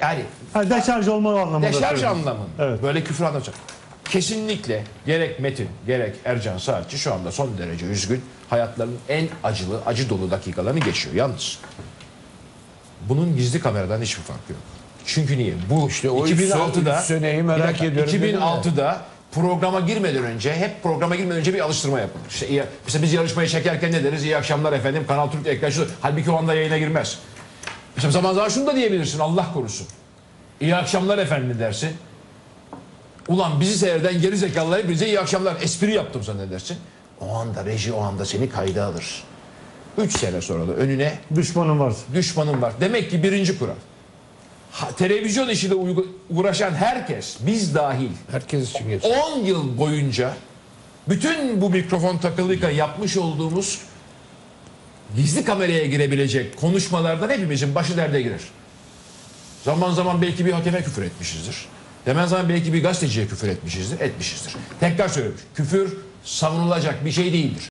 Yani deşarj olma anlamında. deşarj anlamında. Evet. Böyle küfür anlatacak. Kesinlikle gerek Metin gerek Ercan Saatçi şu anda son derece üzgün. Hayatlarının en acılı, acı dolu dakikalarını geçiyor. Yalnız bunun gizli kameradan hiçbir farkı yok. Çünkü niye? Bu İşte o 2006'da üç seneyi merak bir dakika, ediyorum. 2006'da programa girmeden önce hep programa girmeden önce bir alıştırma yapılır. İşte, mesela biz yarışmayı çekerken ne deriz? İyi akşamlar efendim. Kanal Türk ekran şu. Halbuki o anda yayına girmez. Mesela zaman zaman şunu da diyebilirsin. Allah korusun. İyi akşamlar efendim dersin. Ulan bizi seyreden geri zekalılar hepinize iyi akşamlar. Espri yaptım zannedersin. O anda reji o anda seni kayda alır. 3 sene sonra da önüne Düşmanın varsa. düşmanın var. Demek ki birinci kural. Televizyon işiyle uğraşan herkes, biz dahil, Herkes için geçer. 10 yıl boyunca bütün bu mikrofon takılıyken yapmış olduğumuz gizli kameraya girebilecek konuşmalardan hepimizin başı derde girer. Zaman zaman belki bir hakeme küfür etmişizdir. Zaman zaman belki bir gazeteciye küfür etmişizdir. Tekrar söylüyorum. Küfür savunulacak bir şey değildir.